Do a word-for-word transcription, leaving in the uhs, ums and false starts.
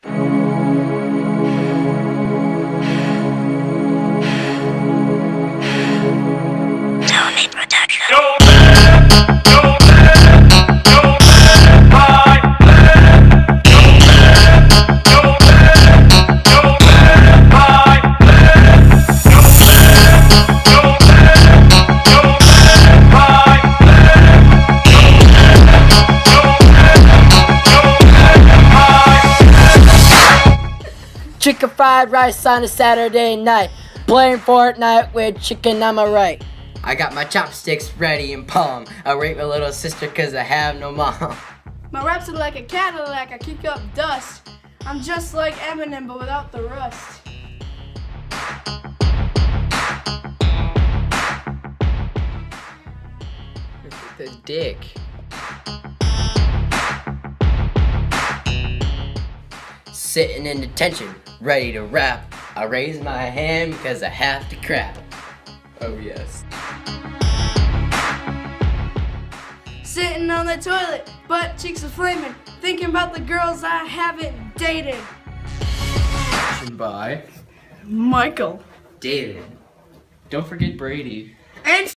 Tony Production. Yo, man, yo, man, yo, man, my man. Yo, man, yo, man, yo, man, my man. Yo, man, yo, man, yo, man, my man. Yo, man, yo, man, yo, man, my man. Chicken fried rice on a Saturday night. Playing Fortnite with chicken, am I right? I got my chopsticks ready in palm. I rape my little sister cause I have no mom. My raps are like a Cadillac, I kick up dust. I'm just like Eminem, but without the rust. The dick. Sitting in detention, ready to rap. I raise my hand because I have to crap. Oh yes. Sitting on the toilet, butt cheeks are flaming, thinking about the girls I haven't dated. By Michael. David. Don't forget Brady. And